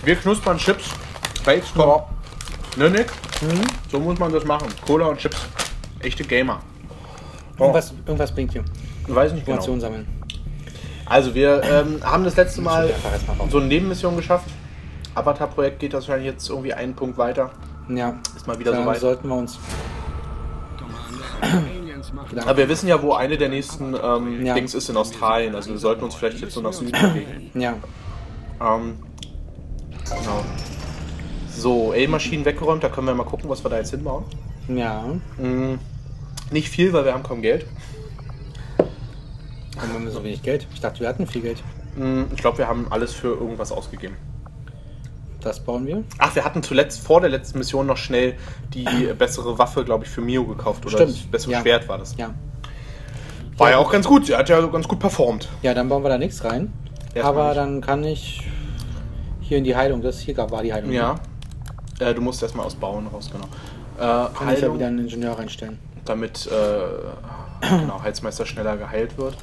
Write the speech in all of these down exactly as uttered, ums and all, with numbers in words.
Wir knuspern Chips bei X COM. Ja. Ne, Nick? Mhm. So muss man das machen. Cola und Chips. Echte Gamer. Irgendwas, irgendwas bringt hier. Ich weiß nicht genau. Informationen sammeln. Also wir ähm, haben das letzte Mal einfach erstmal raus. so eine Nebenmission geschafft. Avatar-Projekt geht das wahrscheinlich jetzt irgendwie einen Punkt weiter. Ja. Ist mal wieder Dann soweit. sollten wir uns. Aber wir wissen ja, wo eine der nächsten ähm, Ja. Dings ist in Australien. Also wir sollten uns vielleicht jetzt so nach Süden bewegen. Ja. Ähm, genau. So, A-Maschinen weggeräumt. Da können wir mal gucken, was wir da jetzt hinbauen. Ja. Mm, nicht viel, weil wir haben kaum Geld. Warum haben wir so wenig Geld? Ich dachte, wir hatten viel Geld. Mm, ich glaube, wir haben alles für irgendwas ausgegeben. Das bauen wir. Ach, wir hatten zuletzt vor der letzten Mission noch schnell die bessere Waffe, glaube ich, für Mio gekauft. Oder Stimmt. das bessere Ja. Schwert war das. Ja. War ja auch ganz gut. Sie hat ja ganz gut performt. Ja, dann bauen wir da nichts rein. Erstmal Aber nicht. dann kann ich hier in die Heilung. Das hier war die Heilung. Ja. Äh, du musst erstmal aus Bauen raus, genau. Äh, Kann ich ja wieder einen Ingenieur reinstellen. damit äh, genau, Heilsmeister schneller geheilt wird.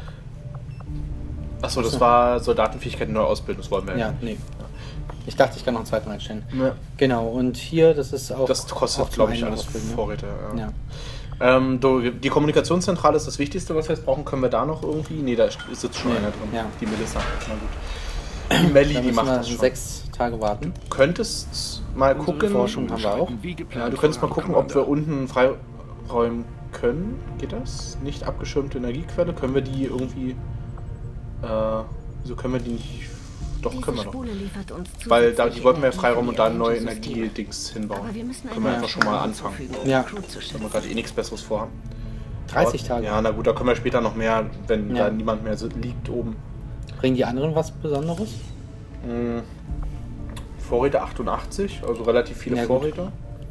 Achso, das war Soldatenfähigkeit neu ausbilden, das wollen wir Ja, nee. Ich dachte, ich kann noch einen zweiten reinstellen. Ja. Genau, und hier, das ist auch. Das kostet, auch zum glaube ich, einen alles ausbilden, ne? Vorräte. Ja. Ja. Ähm, du, die Kommunikationszentrale ist das Wichtigste, was wir jetzt brauchen. Können wir da noch irgendwie? Nee, da ist jetzt schon Nee, einer drin. ja. Die Melissa. Na gut. Die Melli, Da die müssen macht wir das schon. sechs Tage warten. Du könntest mal gucken. Forschung haben wir auch. Ja, du könntest mal gucken, ob wir unten freiräumen können. Geht das? Nicht abgeschirmte Energiequelle. Können wir die irgendwie. Äh, wieso können wir die nicht. Doch, können wir doch. Weil da, die wollten wir ja freiräumen und da ein neue Energiedings hinbauen. Können wir einfach schon mal anfangen. Ja. Wenn wir gerade eh nichts Besseres vorhaben. dreißig Tage. Ja, na gut, da können wir später noch mehr, wenn Ja. da niemand mehr so liegt oben. Bringen die anderen was Besonderes? Hm. Vorräte achtundachtzig, also relativ viele Ja, gut. Vorräte.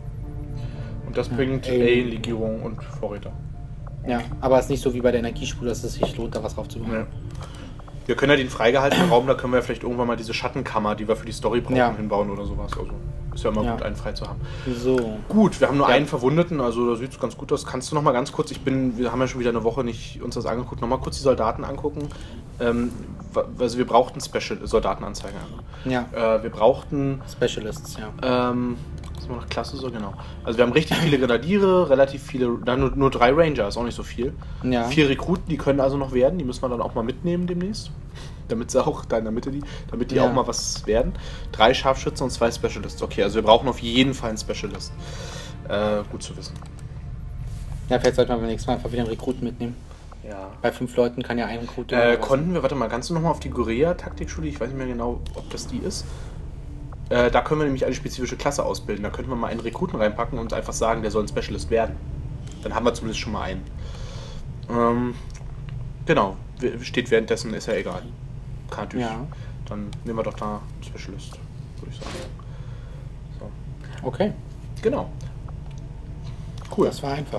Und das Ja, bringt Alien. Alien-Legierung und Vorräte. Ja, aber es ist nicht so wie bei der Energiespule, dass es sich lohnt, da was drauf zu machen. Ja. Wir können ja den freigehaltenen Raum, da können wir vielleicht irgendwann mal diese Schattenkammer, die wir für die Story brauchen, Ja. hinbauen oder sowas. Also ist ja immer Ja. gut, einen frei zu haben. So. Gut, wir haben nur Ja. einen Verwundeten, also da sieht es ganz gut aus. Kannst du noch mal ganz kurz, ich bin, wir haben ja schon wieder eine Woche nicht uns das angeguckt, noch mal kurz die Soldaten angucken. Ähm, wa- also wir brauchten Special Soldatenanzeigen. Ja. Äh, wir brauchten Specialists, ja. ähm, was war noch Klasse so, genau. Also wir haben richtig viele Grenadiere, relativ viele, na, nur, nur drei Ranger, ist auch nicht so viel. Ja. Vier Rekruten, die können also noch werden, die müssen wir dann auch mal mitnehmen demnächst. Damit sie auch da in der Mitte die, damit die Ja. auch mal was werden. Drei Scharfschützen und zwei Specialists. Okay, also wir brauchen auf jeden Fall einen Specialist. Äh, gut zu wissen. Ja, vielleicht sollten wir beim nächsten Mal einfach wieder einen Rekruten mitnehmen. Ja. Bei fünf Leuten kann ja ein Rekrut. Äh, konnten wir, warte mal, kannst du nochmal auf die Guerilla-Taktikschule, ich weiß nicht mehr genau, ob das die ist. Äh, da können wir nämlich eine spezifische Klasse ausbilden. Da könnten wir mal einen Rekruten reinpacken und einfach sagen, der soll ein Specialist werden. Dann haben wir zumindest schon mal einen. Ähm, genau, steht währenddessen, ist ja egal. Kann natürlich. Ja. Dann nehmen wir doch da einen Specialist, würde ich sagen. So. Okay, Genau. Cool. das war einfach.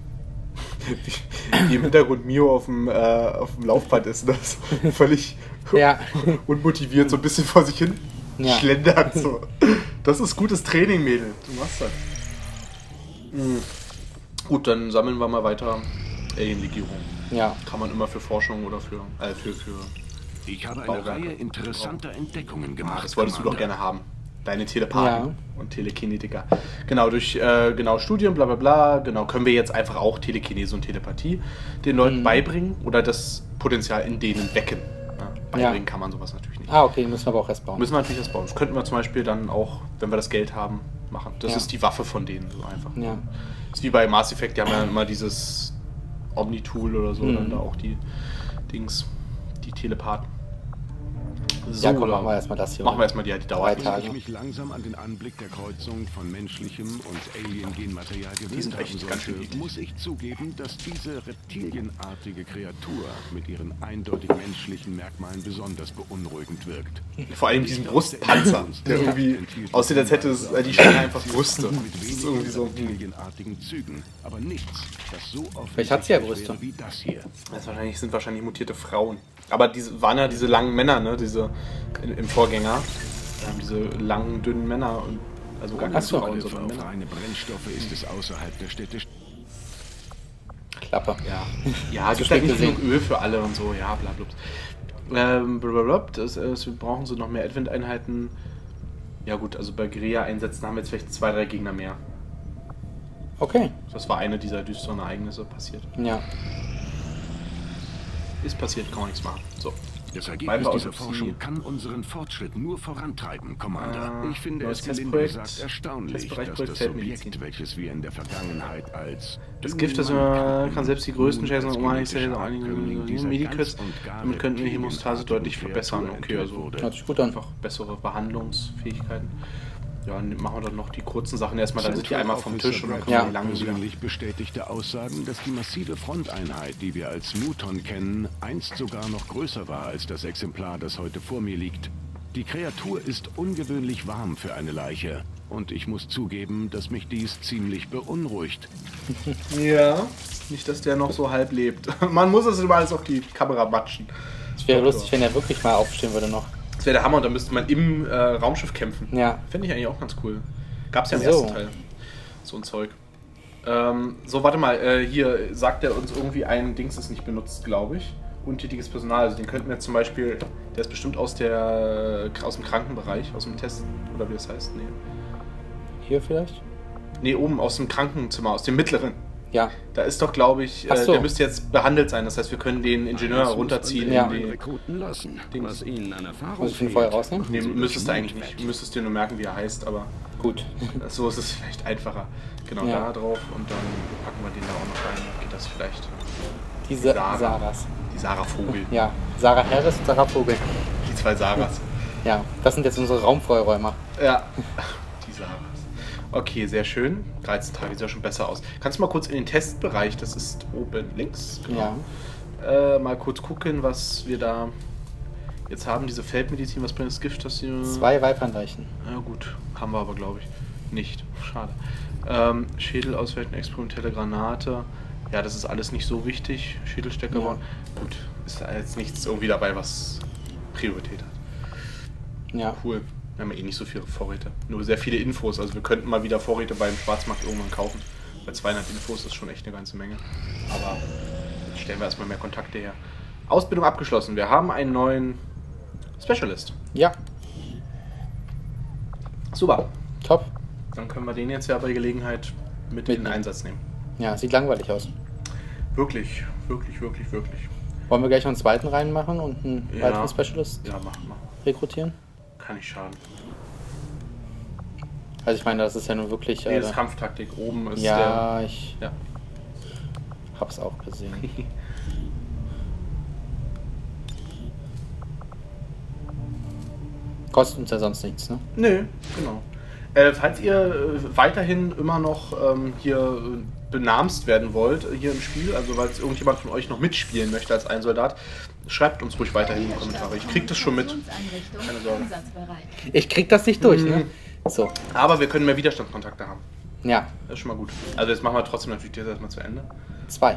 Wie, wie im Hintergrund Mio auf dem, äh, auf dem Laufband ist, das völlig Ja. unmotiviert so ein bisschen vor sich hin Ja. schlendert. So. Das ist gutes Training, Mädel. Du machst das. Mhm. Gut, dann sammeln wir mal weiter Alien-Legierung. Ja. Kann man immer für Forschung oder für, äh, für, für Ich habe eine Bauwerke. Reihe interessanter Entdeckungen gemacht. Ach, das wolltest du doch Commander. gerne haben. Deine Telepathen Ja. und Telekinetiker. Genau, durch äh, genau Studien, bla bla bla, genau, können wir jetzt einfach auch Telekinese und Telepathie den Leuten Mhm. beibringen oder das Potenzial in denen wecken. Ja, beibringen Ja. kann man sowas natürlich nicht. Ah, okay, müssen wir aber auch erst bauen. Müssen wir natürlich das bauen. Das könnten wir zum Beispiel dann auch, wenn wir das Geld haben, machen. Das Ja. ist die Waffe von denen, so einfach. Ja. Das ist wie bei Mass Effect, die haben ja immer dieses Omni-Tool oder so, Mhm. dann da auch die Dings, die Telepathen. So, Ja, komm, oder- machen wir erstmal das hier. Machen wir erstmal die, die Dauer. Drei Als Tage. ich mich langsam an den Anblick der Kreuzung von menschlichem und Alien-Genmaterial Die gewöhnt sind haben echt ganz schön sollte, eklig. muss ich zugeben, dass diese reptilienartige Kreatur mit ihren eindeutig menschlichen Merkmalen besonders beunruhigend wirkt. Vor allem diesen Brustpanzer, der irgendwie aussieht, als hätte es, äh, die Schlange einfach Brüste. Mit Das ist wenigen irgendwie so. hm. reptilienartigen Zügen, aber nichts, das so Vielleicht hat sie ja offensichtlich Brüste. wäre wie das hier. Das wahrscheinlich, sind wahrscheinlich mutierte Frauen. Aber diese waren ja diese langen Männer, ne? Diese in, im Vorgänger. Ähm, diese langen, dünnen Männer. Und, also gar keine Ach so. Frauen, Für sondern Männer. reine Brennstoffe ist es außerhalb der Städte Klappe. Ja, ja, Zu gibt halt spät nicht gesehen. genug Öl für alle und so, ja, bla bla. Ähm, blablabla. das, äh, wir brauchen so noch mehr Advent-Einheiten. Ja gut, also bei Guerilla-Einsätzen haben wir jetzt vielleicht zwei, drei Gegner mehr. Okay. Das war eine dieser düsteren Ereignisse passiert. Ja. Ist passiert, kann man nichts machen. So. Das Bleiben Ergebnis wir dieser Autopsie. Forschung kann unseren Fortschritt nur vorantreiben, Commander. Äh, ich finde neues es gelinde Testprojekt. gesagt erstaunlich, Testbereich dass Projekt das Feldmedizin. Objekt, welches wir in der Vergangenheit als Das Gift, das wir, kann selbst die größten Schäden und Humanizellen auch einige Medikits. Damit könnten wir Hämostase deutlich verbessern. Okay, also Hört sich gut an. einfach bessere Behandlungsfähigkeiten. Ja, machen wir dann noch die kurzen Sachen erstmal, dann sind die einmal vom Tisch und dann können Ja. wir die langen wieder. persönlich bestätigte Aussagen, dass die massive Fronteinheit, die wir als Muton kennen, einst sogar noch größer war als das Exemplar, das heute vor mir liegt. Die Kreatur ist ungewöhnlich warm für eine Leiche und ich muss zugeben, dass mich dies ziemlich beunruhigt. Ja, nicht, dass der noch so halb lebt. Man muss es immer alles auf die Kamera matschen. Es wäre lustig, wenn er wirklich mal aufstehen würde noch. Das wäre der Hammer und dann müsste man im äh, Raumschiff kämpfen. Ja. Fände ich eigentlich auch ganz cool. Gab's ja im So. ersten Teil. So ein Zeug. Ähm, so, warte mal, äh, hier sagt er uns irgendwie, ein Dings ist nicht benutzt, glaube ich. Untätiges Personal. Also den könnten wir zum Beispiel, der ist bestimmt aus der aus dem Krankenbereich, aus dem Test, oder wie das heißt. Nee. Hier vielleicht? Nee, oben aus dem Krankenzimmer, aus dem mittleren. Ja. Da ist doch, glaube ich, Ach äh, so. der müsste jetzt behandelt sein. Das heißt, wir können den Ingenieur runterziehen. Ja. In die, Rekruten lassen, Dings. was ihnen an Erfahrung Muss ich den fehlt. vorher rausnehmen? nee, müsstest du eigentlich nicht. Du müsstest dir nur merken, wie er heißt, aber Gut. so ist es vielleicht einfacher. Genau, Ja. da drauf und dann packen wir den da auch noch rein. Geht das vielleicht? Diese Sarah. Saras. Die Sarah Vogel. Ja. Sarah Harris und Sarah Vogel. Die zwei Sarahs. Ja. Das sind jetzt unsere Raumfreiräumer. Ja. Die Sarahs. Okay, sehr schön. dreizehn Tage sieht ja schon besser aus. Kannst du mal kurz in den Testbereich, das ist oben links, Ja. äh, mal kurz gucken, was wir da jetzt haben. Diese Feldmedizin, was bringt das Gift? Das hier? Zwei Weibernleichen. Ja gut, haben wir aber glaube ich nicht. Schade. Ähm, Schädel auswerten, experimentelle Granate. Ja, das ist alles nicht so wichtig. Schädelstecker. Ja. Gut, ist da jetzt nichts irgendwie dabei, was Priorität hat. Ja. Cool. Wir haben ja eh nicht so viele Vorräte. Nur sehr viele Infos. Also wir könnten mal wieder Vorräte beim Schwarzmarkt irgendwann kaufen. Bei zweihundert Infos ist schon echt eine ganze Menge. Aber jetzt stellen wir erstmal mehr Kontakte her. Ausbildung abgeschlossen. Wir haben einen neuen Specialist. Ja. Super. Top. Dann können wir den jetzt ja bei Gelegenheit mit in den Mitnehmen. Einsatz nehmen. Ja, sieht langweilig aus. Wirklich, wirklich, wirklich, wirklich. Wollen wir gleich noch einen zweiten reinmachen und einen Ja. weiteren Specialist Ja, mach mal. rekrutieren? Kann nicht schaden. Also ich meine, das ist ja nun wirklich... Nee, Äh, das ist Kampftaktik. Oben ist ja, ich der... Ja. hab's auch gesehen. Kostet uns ja sonst nichts, ne? Nö, genau. Äh, falls ihr äh, weiterhin immer noch ähm, hier äh, benamst werden wollt, äh, hier im Spiel, also weil irgendjemand von euch noch mitspielen möchte als ein Soldat, schreibt uns ruhig weiterhin in die Kommentare. Ich krieg das schon mit. Keine Sorge. Ich krieg das nicht durch, ne? So. Aber wir können mehr Widerstandskontakte haben. Ja, Das ist schon mal gut. Also jetzt machen wir trotzdem natürlich das erstmal zu Ende. zwei.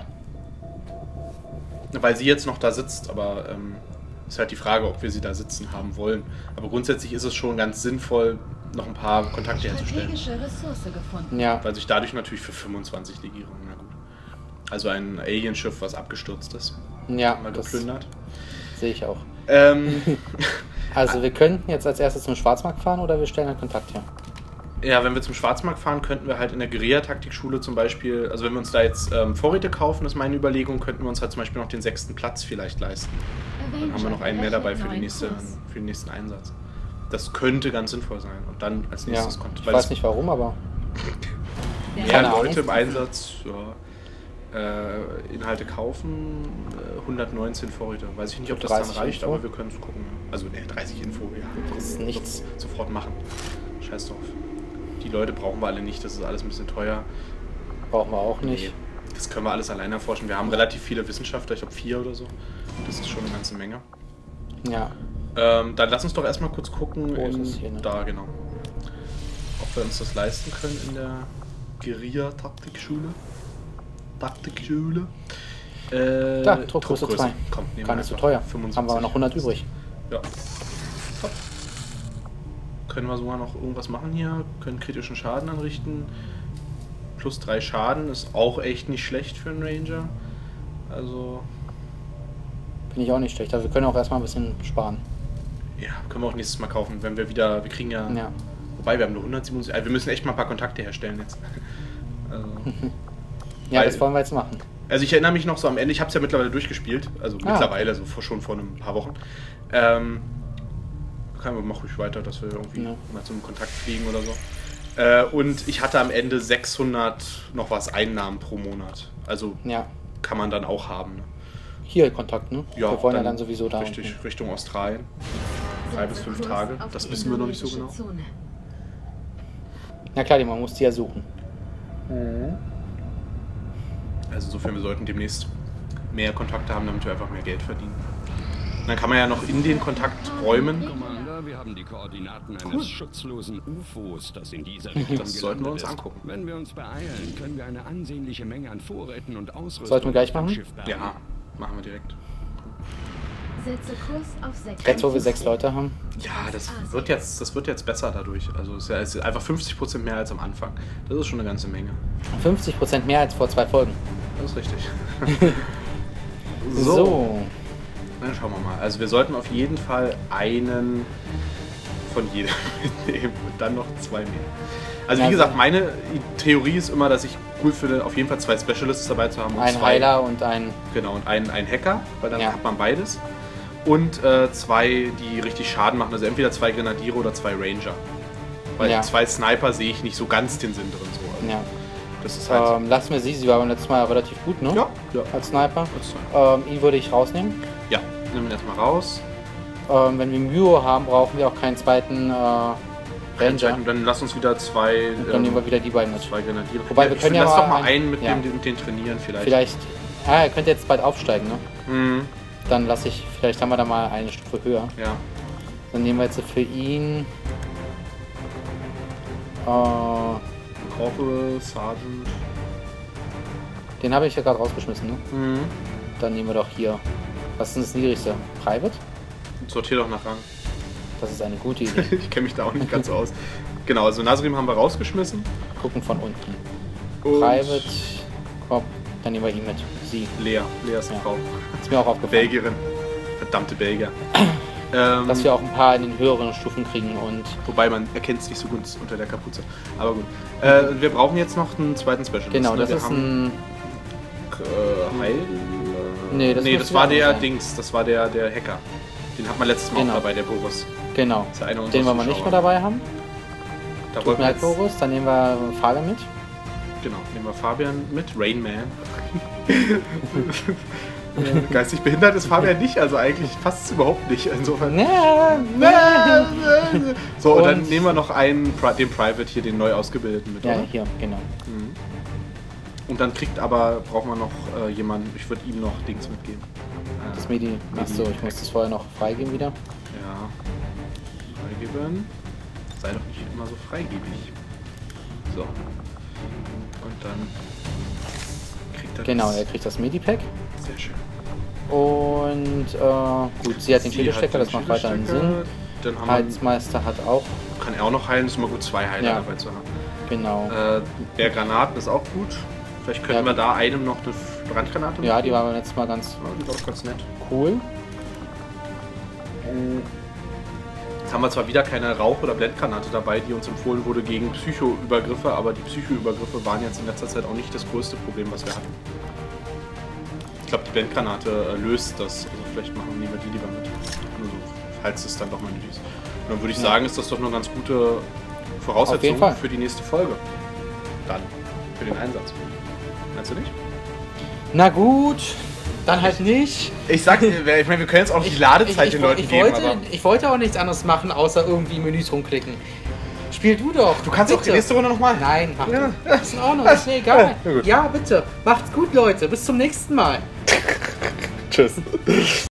Weil sie jetzt noch da sitzt, aber ähm, ist halt die Frage, ob wir sie da sitzen haben wollen. Aber grundsätzlich ist es schon ganz sinnvoll, noch ein paar Kontakte herzustellen. Strategische Ressource gefunden. Ja, Weil sich dadurch natürlich für fünfundzwanzig Legierungen, na gut. Also ein Alienschiff, was abgestürzt ist, ja, mal das geplündert. sehe ich auch. Ähm, Also wir könnten jetzt als erstes zum Schwarzmarkt fahren oder wir stellen einen Kontakt her. ja, wenn wir zum Schwarzmarkt fahren, könnten wir halt in der Guerilla-Taktikschule zum Beispiel, also wenn wir uns da jetzt ähm, Vorräte kaufen, ist meine Überlegung, könnten wir uns halt zum Beispiel noch den sechsten Platz vielleicht leisten. Dann haben wir noch einen mehr dabei für, die nächste, für den nächsten Einsatz. Das könnte ganz sinnvoll sein. Und dann als Ja, nächstes kommt. ich weil weiß es nicht warum, aber mehr Keine Leute Ahnung. im Einsatz, ja. Äh, Inhalte kaufen, äh, hundertneunzehn Vorräte. Weiß ich nicht, ob das dann dreißig reicht, Info. aber wir können es gucken. Also, ne, dreißig Info, ja. das ist nichts. So, sofort machen. Scheiß drauf. Die Leute brauchen wir alle nicht, das ist alles ein bisschen teuer. Brauchen wir auch Nee, nicht. das können wir alles alleine erforschen. Wir haben relativ viele Wissenschaftler, ich glaube vier oder so. Das ist schon eine ganze Menge. Ja, Ähm, dann lass uns doch erstmal kurz gucken. Wo ist in, es hier, ne? Da, genau. Ob wir uns das leisten können in der Guerilla-Taktikschule. Taktikschule. Äh, da, Druckgröße zwei. Komm, nehmen Gar wir nicht so einfach teuer. fünfundsiebzig. Haben wir aber noch hundert übrig. Ja. Top. Können wir sogar noch irgendwas machen hier? Können kritischen Schaden anrichten. Plus drei Schaden ist auch echt nicht schlecht für einen Ranger. Also, Finde ich auch nicht schlecht. Aber wir können auch erstmal ein bisschen sparen. ja, können wir auch nächstes Mal kaufen, wenn wir wieder, wir kriegen ja, Ja. Wobei, wir haben nur hundertsiebenundsiebzig. Also wir müssen echt mal ein paar Kontakte herstellen jetzt. Also, Ja, weil, das wollen wir jetzt machen. Also ich erinnere mich noch so am Ende, ich habe es ja mittlerweile durchgespielt, also Ah. mittlerweile, so vor, schon vor ein paar Wochen. Ähm, können wir, mach ruhig weiter, dass wir irgendwie Ja. mal zum Kontakt fliegen oder so. Äh, und ich hatte am Ende sechshundert noch was Einnahmen pro Monat. Also Ja. kann man dann auch haben. Ne? Hier Kontakt, ne? Ja, wir wollen ja dann sowieso da. Richtig, unten. Richtung Australien. Drei bis fünf Tage, das wissen wir noch nicht so genau. Na klar, man muss die ja suchen. Also insofern, wir sollten demnächst mehr Kontakte haben, damit wir einfach mehr Geld verdienen. Und dann kann man ja noch in den Kontakträumen. Commander, wir haben die Koordinaten eines schutzlosen U F Os, das in dieser Region Das sollten wir uns gelandet ist. angucken. Wenn wir uns beeilen, können wir eine ansehnliche Menge an Vorräten und Ausrüstung Sollten wir gleich auf dem machen? Schiff bergen. Ja, machen wir direkt. Setze Kurs auf sechs. Jetzt, wo wir sechs Leute haben. Ja, das wird jetzt, das wird jetzt besser dadurch. Also es ist ja es ist einfach fünfzig Prozent mehr als am Anfang. Das ist schon eine ganze Menge. fünfzig Prozent mehr als vor zwei Folgen. Das ist richtig. So. Dann schauen wir mal. Also wir sollten auf jeden Fall einen von jedem mitnehmen und dann noch zwei mehr. Also wie Ja, gesagt, so. meine Theorie ist immer, dass ich cool finde, auf jeden Fall zwei Specialists dabei zu haben. Und Ein zwei, Heiler und ein. Genau, und einen, einen Hacker, weil dann Ja. hat man beides. Und äh, zwei, die richtig Schaden machen. Also entweder zwei Grenadiere oder zwei Ranger. Weil Ja. zwei Sniper sehe ich nicht so ganz den Sinn drin. So. Also Ja. Das ist halt Ähm, lassen wir sie, sie war beim letzten Mal relativ gut, ne? ja, ja. Als Sniper. Das- Ähm, ihn würde ich rausnehmen. Ja, nehmen wir erstmal raus. Ähm, wenn wir Myo haben, brauchen wir auch keinen zweiten äh, Ranger. Und dann lass uns wieder zwei, Dann nehmen wir wieder die beiden mit. zwei Grenadiere. Wobei, wir Ich können finde, ja lass mal doch mal ein- einen mit, ja. dem, mit den trainieren vielleicht. Vielleicht. Ah, er könnte jetzt bald aufsteigen, ne? Mhm. Dann lasse ich. Vielleicht haben wir da mal eine Stufe höher. Ja. Dann nehmen wir jetzt für ihn. Äh, Corporal, Sergeant. den habe ich ja gerade rausgeschmissen, ne? Mhm. Dann nehmen wir doch hier. Was ist denn das niedrigste? Private? Sortier doch nach Rang. Das ist eine gute Idee. Ich kenne mich da auch nicht ganz so aus. Genau, also Nasrim haben wir rausgeschmissen. Gucken von unten. Und Private. Komm, dann nehmen wir ihn mit. Sie. Lea. Lea ist eine Ja. Frau. Ist mir auch aufgefallen. Belgierin. Verdammte Belgier. ähm, Dass wir auch ein paar in den höheren Stufen kriegen und. Wobei man erkennt es nicht so gut unter der Kapuze. Aber gut. Äh, wir brauchen jetzt noch einen zweiten Specialist. Genau, ne? das wir ist haben, ein. Äh, Heil. Nee, das nee, müsste das war ja der sein. Dings, das war der, der Hacker. Den hat man letztes Mal Genau. auch dabei, der Boris. Genau. Das ist ja einer unserer Den wollen wir nicht Zuschauer. mehr dabei haben. Da Tut wollten mir wir leid, jetzt, Boris. Dann nehmen wir Fabian mit. genau, nehmen wir Fabian mit, Rain Man. Geistig behindert ist Fabian nicht, also eigentlich passt es überhaupt nicht. Insofern. Ja, So, und, dann Und- nehmen wir noch einen, Pri- den Private hier, den neu ausgebildeten mit, ja, oder? hier, genau. Mhm. Und dann kriegt aber, braucht man noch äh, jemanden, ich würde ihm noch Dings mitgeben. Äh, Das Medi. Achso, ich muss das vorher noch freigeben wieder. Ja. Freigeben. Sei doch nicht immer so freigebig. So. Und dann kriegt er Genau, das. er kriegt das Medi-Pack. Sehr schön. Und äh, gut, sie hat den Sie Schädelstecker, hat das den macht weiterhin Sinn. Schädelstecker. Dann haben wir, Heilsmeister hat auch, kann er auch noch heilen, ist immer gut, zwei Heiler Ja. dabei zu haben. genau. Äh, der Granaten ist auch gut. Vielleicht könnten Ja. wir da einem noch eine Brandgranate Ja, die mitgeben. war beim letzten Mal ganz Ja, die war auch ganz nett. cool. Jetzt haben wir zwar wieder keine Rauch- oder Blendgranate dabei, die uns empfohlen wurde gegen Psycho-Übergriffe, aber die Psycho-Übergriffe waren jetzt in letzter Zeit auch nicht das größte Problem, was wir hatten. Ich glaube, die Blendgranate äh, löst das. Also vielleicht machen wir die lieber mit. Nur so, falls es dann doch mal nötig ist. Und dann würde ich Ja. sagen, ist das doch eine ganz gute Auf jeden Voraussetzung Fall. für die nächste Folge. Dann, für den Einsatz. Meinst du nicht? Na gut, dann halt nicht. Ich sag dir, ich meine, wir können jetzt auch nicht die Ladezeit ich, den ich, Leuten ich, geben, wollte, aber ich wollte auch nichts anderes machen, außer irgendwie Menüs rumklicken. Spiel du doch. du kannst auch die nächste Runde nochmal. Nein, mach Ja. du. Ist in Ordnung, ist mir egal. Ja, gut. Ja, bitte. Macht's gut, Leute. Bis zum nächsten Mal. Tschüss.